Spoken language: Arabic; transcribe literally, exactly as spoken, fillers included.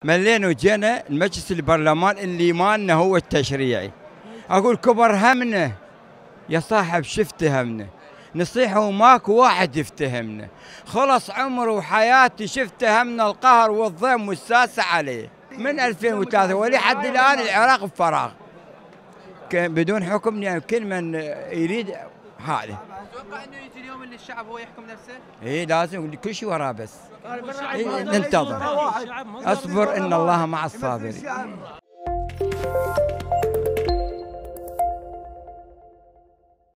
ملينا وجينا المجلس البرلمان اللي مالنا هو التشريعي. اقول كبر همنا يا صاحب شفت همنا، نصيحه وماكو واحد يفتهمنا، خلص عمري وحياتي شفت همنا القهر والضيم والساسة عليه من ألفين وثلاثة ولحد الآن العراق بفراغ بدون حكم، يعني كل من يريد حاله. تتوقع انه يجي اليوم اللي الشعب هو يحكم نفسه؟ اي لازم كل شيء وراه، بس إيه ننتظر، اصبر ان الله مع الصابرين.